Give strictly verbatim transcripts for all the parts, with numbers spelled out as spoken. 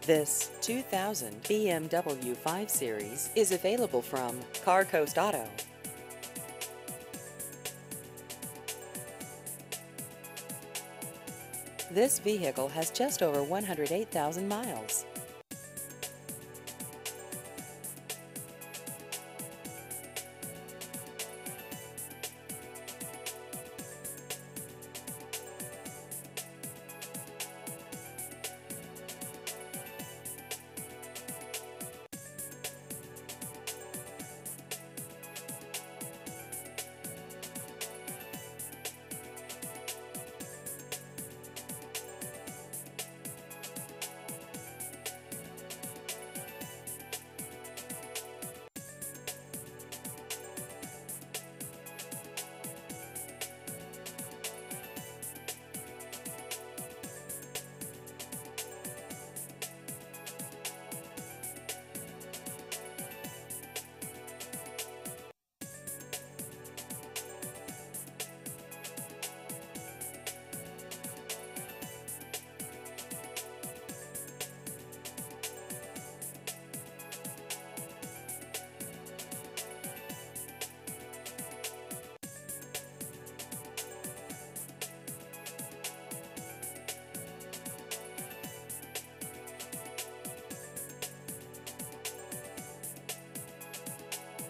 This two thousand B M W five Series is available from CarCoast Auto. This vehicle has just over one hundred eight thousand miles.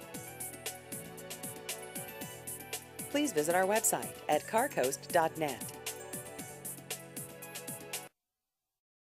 Please visit our website at carcoast dot net.